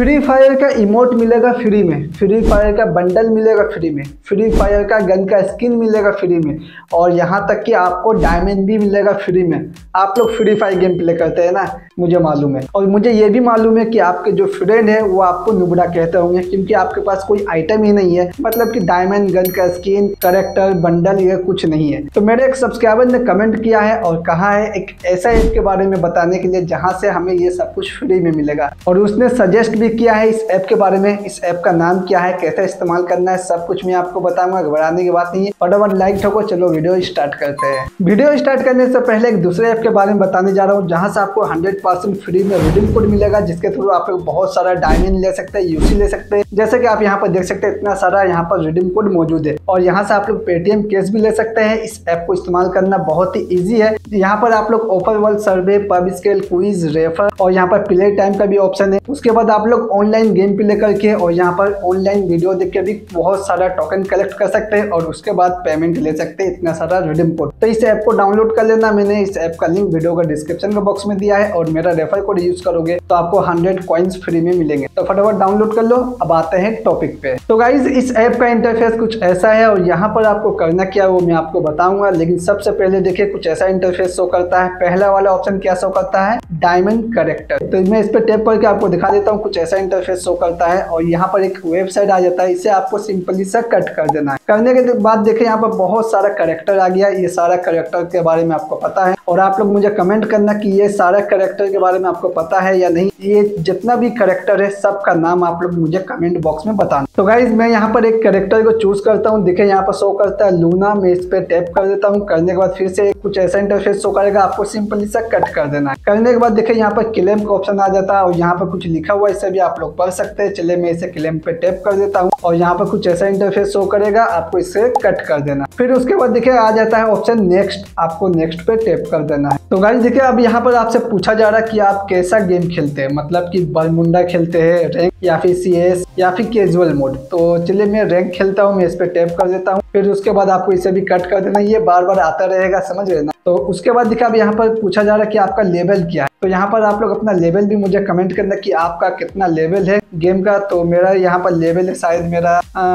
Free fire का emote मिलेगा free में, फ्री फायर का बंडल मिलेगा फ्री में, फ्री फायर का गन का स्किन मिलेगा फ्री में, और यहाँ तक कि आपको डायमंड भी मिलेगा फ्री में। आप लोग फ्री फायर गेम प्ले करते हैं ना, मुझे मालूम है। और मुझे ये भी मालूम है कि आपके जो फ्रेंड है वो आपको नुबड़ा कहते होंगे, क्योंकि आपके पास कोई आइटम ही नहीं है, मतलब कि डायमंड, गन का स्किन, कैरेक्टर, बंडल, ये कुछ नहीं है। तो मेरे एक सब्सक्राइबर ने कमेंट किया है और कहा है एक ऐसा ऐप के बारे में बताने के लिए जहाँ से हमें ये सब कुछ फ्री में मिलेगा, और उसने सजेस्ट भी किया है इस ऐप के बारे में। इस ऐप का नाम क्या है, कैसे इस्तेमाल करना है, सब कुछ मैं आपको बताऊंगा। घबराने की बात नहीं है, फटाफट लाइक ठोको। चलो वीडियो स्टार्ट करते हैं। वीडियो स्टार्ट करने से पहले एक दूसरे ऐप के बारे में बताने जा रहा हूँ, जहाँ से आपको 100% फ्री में रिडीम कोड मिलेगा, जिसके थ्रू आप लोग बहुत सारा डायमंड ले सकते हैं, यूसी ले सकते हैं। जैसे कि आप यहाँ पर देख सकते हैं, इतना सारा यहाँ पर रिडीम कोड मौजूद है, और यहाँ से आप लोग पेटीएम कैश भी ले सकते हैं। इस ऐप को इस्तेमाल करना बहुत ही ईजी है। यहाँ पर आप लोग offer world survey, pub scale, quiz, refer, और यहाँ पर प्ले टाइम का भी ऑप्शन है। उसके बाद आप लोग ऑनलाइन गेम प्ले करके और यहाँ पर ऑनलाइन वीडियो देख के भी बहुत सारा टोकन कलेक्ट कर सकते हैं, और उसके बाद पेमेंट ले सकते हैं, इतना सारा रिडीम कोड। तो इस ऐप को डाउनलोड कर लेना। मैंने इस ऐप का लिंक वीडियो का डिस्क्रिप्शन का बॉक्स में दिया है, और मेरा रेफर कोड यूज करोगे तो आपको 100 कॉइन्स फ्री में मिलेंगे। तो फटाफट डाउनलोड कर लो। अब आते हैं टॉपिक पे। तो गाइज, इस ऐप का इंटरफेस कुछ ऐसा है, और यहाँ पर आपको करना क्या है वो मैं आपको बताऊंगा। लेकिन सबसे पहले देखिए, कुछ ऐसा इंटरफेस शो करता है। पहला वाला ऑप्शन क्या शो करता है, डायमंड कैरेक्टर। तो मैं इस पे टैप करके आपको दिखा देता हूँ। कुछ ऐसा इंटरफेस शो करता है, और यहाँ पर एक वेबसाइट आ जाता है। इसे आपको सिंपली सा कट कर देना है। करने के बाद देखिए, यहाँ पर बहुत सारा कैरेक्टर आ गया। ये सारा कैरेक्टर के बारे में आपको पता है, और आप लोग मुझे कमेंट करना कि ये सारा कैरेक्टर के बारे में आपको पता है या नहीं। ये जितना भी कैरेक्टर है सबका नाम आप लोग मुझे कमेंट बॉक्स में बताना। तो गाइज, मैं यहाँ पर एक कैरेक्टर को चूज करता हूँ। देखिए यहाँ पर शो करता है लूना। मैं इस पे टैप कर देता हूँ। करने के बाद फिर से कुछ ऐसा इंटरफेस शो करेगा, आपको सिंपली सा कट कर देना है। करने के बाद देखिए यहाँ पर क्लेम का ऑप्शन आ जाता है, और यहाँ पर कुछ लिखा हुआ है, इसे भी आप लोग पढ़ सकते हैं। चलिए मैं इसे क्लेम पे टैप कर देता हूँ, और यहाँ पर कुछ ऐसा इंटरफेस शो करेगा, आपको इसे कट कर देना। फिर उसके बाद देखिए आ जाता है ऑप्शन नेक्स्ट, आपको नेक्स्ट पे टैप कर देना है। तो गाइस देखिए, अब यहाँ पर आपसे पूछा जा रहा है कि आप कैसा गेम खेलते हैं, मतलब कि बरमुंडा खेलते हैं, रैंक, या फिर CS, या फिर कैजुअल मोड। तो चलिए मैं रैंक खेलता हूँ। मैं इस पे टैप कर देता हूँ। फिर उसके बाद आपको इसे भी कट कर देना। ये बार बार आता रहेगा, समझ रहे ना। तो उसके बाद देखिए, अब यहाँ पर पूछा जा रहा है कि आपका लेवल क्या है। तो यहाँ पर आप लोग अपना लेवल भी मुझे कमेंट करना कि आपका कितना लेवल है गेम का। तो मेरा यहाँ पर लेवल है, शायद मेरा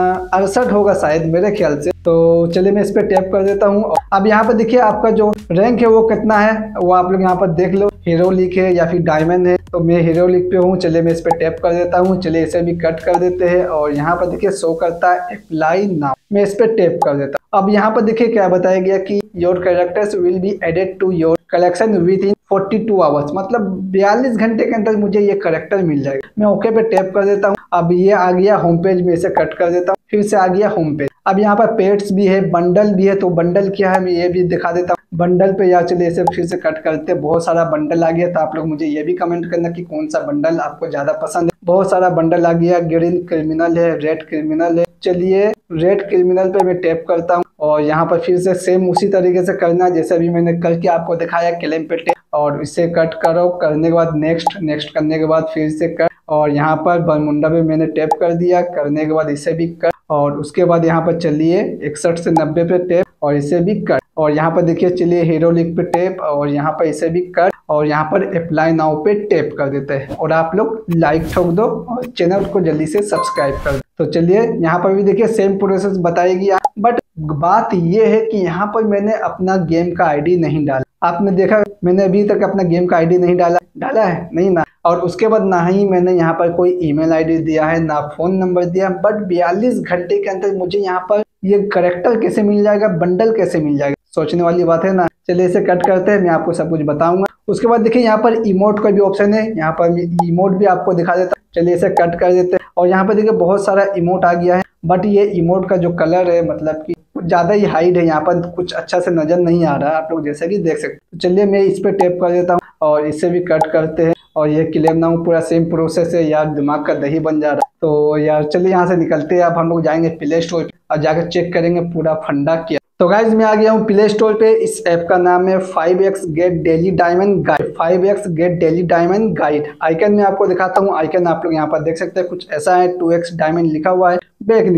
68 होगा शायद, मेरे ख्याल से। तो चलिए मैं इस पे टैप कर देता हूँ। अब यहाँ पर देखिए आपका जो रैंक है वो कितना है, वो आप लोग यहाँ पर देख लो। हीरो लीग है या फिर डायमंड है, तो मैं हीरो लीग पे हूँ। चलिए मैं इस पे टैप कर देता हूँ। चलिए इसे भी कट कर देते हैं, और यहाँ पर देखिए शो करता है अप्लाई नाउ। मैं इस पे टैप कर देता हूँ। अब यहाँ पर देखिए क्या बताया गया कि your characters will be added to your collection within 42 hours, मतलब 42 घंटे के अंदर मुझे ये कैरेक्टर मिल जाएगा। मैं ओके पे टैप कर देता हूँ। अब ये आ गया होम पेज में, इसे कट कर देता हूँ। फिर से आ गया होम पेज। अब यहाँ पर पेट्स भी है, बंडल भी है। तो बंडल क्या है मैं ये भी दिखा देता हूँ। बंडल पे या चलिए इसे फिर से कट करते। बहुत सारा बंडल आ गया, तो आप लोग मुझे ये भी कमेंट करना कि कौन सा बंडल आपको ज्यादा पसंद है। बहुत सारा बंडल आ गया। ग्रीन क्रिमिनल है, रेड क्रिमिनल है। चलिए रेड क्रिमिनल पे मैं टैप करता हूँ, और यहाँ पर फिर से सेम उसी तरीके से करना जैसे अभी मैंने करके आपको दिखाया। क्लेम पे टैप, और इसे कट करो। करने के बाद नेक्स्ट, नेक्स्ट करने के बाद फिर से कट, और यहाँ पर बरमुंडा पे मैंने टैप कर दिया। करने के बाद इसे भी कट, और उसके बाद यहाँ पर चलिए 61 से 90 पे टैप, और इसे भी कट। और यहाँ पर देखिए चलिए हीरो लीग पे टैप, और यहाँ पर इसे भी कट, और यहाँ पर अप्लाई नाउ पे टैप कर देते हैं। और आप लोग लाइक ठोक दो, और चैनल को जल्दी से सब्सक्राइब कर दो। तो चलिए यहाँ पर भी देखिए सेम प्रोसेस बताएगी, बट बात ये है कि यहाँ पर मैंने अपना गेम का आईडी नहीं डाला। आपने देखा मैंने अभी तक अपना गेम का आईडी नहीं डाला है नहीं ना। और उसके बाद ना ही मैंने यहाँ पर कोई ईमेल आईडी दिया है, ना फोन नंबर दिया। बट 42 घंटे के अंदर मुझे यहाँ पर ये कैरेक्टर कैसे मिल जाएगा, बंडल कैसे मिल जाएगा, सोचने वाली बात है ना। चलिए इसे कट करते हैं, मैं आपको सब कुछ बताऊंगा। उसके बाद देखिए यहाँ पर इमोट का भी ऑप्शन है। यहाँ पर इमोट भी आपको दिखा देता हूँ। चलिए इसे कट कर देते हैं, और यहाँ पर देखिए बहुत सारा इमोट आ गया है। बट ये इमोट का जो कलर है, मतलब कि कुछ ज्यादा ही हाइड है, यहाँ पर कुछ अच्छा से नजर नहीं आ रहा है, आप लोग जैसा कि देख सकते हैं। तो चलिए मैं इस पे टैप कर देता हूँ, और इसे भी कट करते हैं। और ये क्लेम नाउ पूरा सेम प्रोसेस है यार, दिमाग का दही बन जा रहा है। तो यार चलिए यहाँ से निकलते हैं। अब हम लोग जाएंगे प्ले स्टोर पे, और जाकर चेक करेंगे पूरा फंडा क्या। तो गाइज मैं आ गया हूँ प्ले स्टोर पे। इस ऐप का नाम है 5x get daily diamond guide. 5x get daily diamond guide. Icon में आपको दिखाता हूँ। आइकन आप लोग यहाँ पर देख सकते हैं, कुछ ऐसा है। 2x डायमंड लिखा हुआ है। बैक निकलते हैं।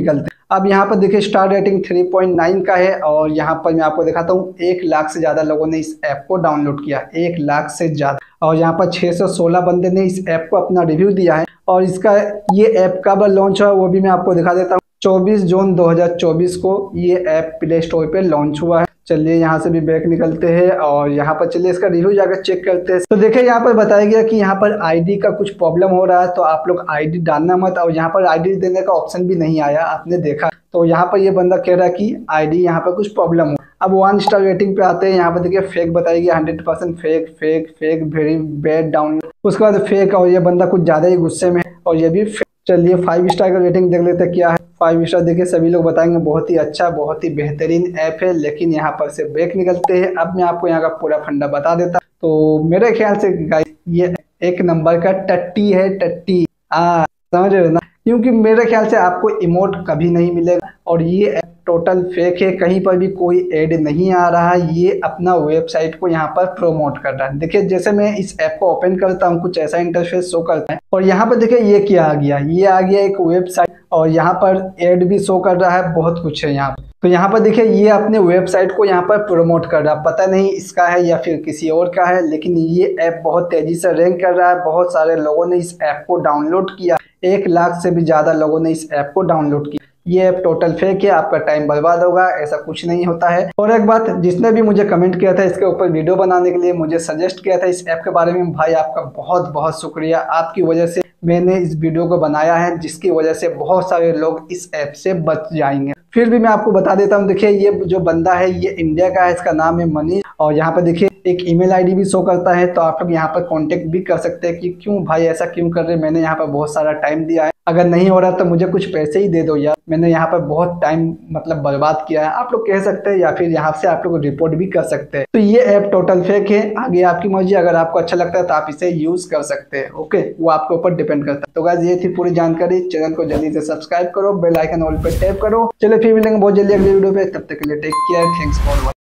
अब यहाँ पर देखिए स्टार रेटिंग 3.9 का है और यहाँ पर मैं आपको दिखाता हूँ 1 लाख से ज़्यादा लोगों ने इस ऐप को डाउनलोड किया, 1 लाख से ज़्यादा। और यहाँ पर 616 बंदे ने इस ऐप को अपना रिव्यू दिया है। और इसका ये ऐप कब लॉन्च हुआ वो भी मैं आपको दिखा देता हूँ। 24 जून 2024 को ये ऐप प्ले स्टोर पे लॉन्च हुआ है। चलिए यहाँ से भी बैक निकलते हैं और यहाँ पर चलिए इसका रिव्यू जाकर चेक करते हैं। तो देखिए यहाँ पर बताया गया कि यहाँ पर आईडी का कुछ प्रॉब्लम हो रहा है, तो आप लोग आईडी डालना मत। और यहाँ पर आईडी देने का ऑप्शन भी नहीं आया, आपने देखा। तो यहाँ पर ये बंदा कह रहा है कि आईडी यहाँ पर कुछ प्रॉब्लम हो। अब 1 स्टार रेटिंग पे आते हैं। यहाँ पर देखिए फेक बताई गई, 100% fake fake fake, very bad download. उसके बाद फेक, और ये बंदा कुछ ज्यादा ही गुस्से में है और ये भी फेक। चलिए 5 स्टार का रेटिंग देख लेते हैं क्या है। 5 स्टार देखिए सभी लोग बताएंगे बहुत ही अच्छा, बहुत ही बेहतरीन ऐप है। लेकिन यहाँ पर से ब्रेक निकलते हैं। अब मैं आपको यहाँ का पूरा फंडा बता देता। तो मेरे ख्याल से गाइस ये 1 नंबर का टट्टी है, टट्टी। समझ रहे ना, क्योंकि मेरे ख्याल से आपको इमोट कभी नहीं मिलेगा और ये ऐप टोटल फेक है। कहीं पर भी कोई ऐड नहीं आ रहा है, ये अपना वेबसाइट को यहाँ पर प्रोमोट कर रहा है। देखिए जैसे मैं इस ऐप को ओपन करता हूँ कुछ ऐसा इंटरफेस शो करता है और यहाँ पर देखिए ये क्या आ गया, ये आ गया एक वेबसाइट और यहाँ पर ऐड भी शो कर रहा है, बहुत कुछ है यहाँ पर। तो यहाँ पर देखिए ये अपने वेबसाइट को यहाँ पर प्रमोट कर रहा है, पता नहीं इसका है या फिर किसी और का है, लेकिन ये ऐप बहुत तेजी से रैंक कर रहा है। बहुत सारे लोगों ने इस ऐप को डाउनलोड किया, 1 लाख से भी ज्यादा लोगों ने इस ऐप को डाउनलोड किया। ये ऐप टोटल फेक है, आपका टाइम बर्बाद होगा, ऐसा कुछ नहीं होता है। और एक बात, जिसने भी मुझे कमेंट किया था इसके ऊपर वीडियो बनाने के लिए, मुझे सजेस्ट किया था इस ऐप के बारे में, भाई आपका बहुत बहुत शुक्रिया। आपकी वजह से मैंने इस वीडियो को बनाया है, जिसकी वजह से बहुत सारे लोग इस ऐप से बच जाएंगे। फिर भी मैं आपको बता देता हूँ, देखिए ये जो बंदा है ये इंडिया का है, इसका नाम है मनीष। और यहाँ पर देखिए एक ईमेल आईडी भी शो करता है, तो आप लोग यहाँ पर कांटेक्ट भी कर सकते हैं कि क्यों भाई ऐसा क्यों कर रहे, मैंने यहाँ पर बहुत सारा टाइम दिया है, अगर नहीं हो रहा तो मुझे कुछ पैसे ही दे दो यार, मैंने यहाँ पर बहुत टाइम मतलब बर्बाद किया है, आप लोग कह सकते हैं। या फिर यहाँ से आप लोग रिपोर्ट भी कर सकते हैं। तो ये ऐप टोटल फेक है, आगे आपकी मर्जी, अगर आपको अच्छा लगता है तो आप इसे यूज कर सकते हैं। ओके, वो आपके ऊपर डिपेंड करता है। तो गाइस ये थी पूरी जानकारी। चैनल को जल्दी से सब्सक्राइब करो, बेल आइकन ऑल पे टैप करो। चलिए फिर मिलेंगे बहुत जल्दी अगले वीडियो पे, तब तक के लिए take care, thanks for watching.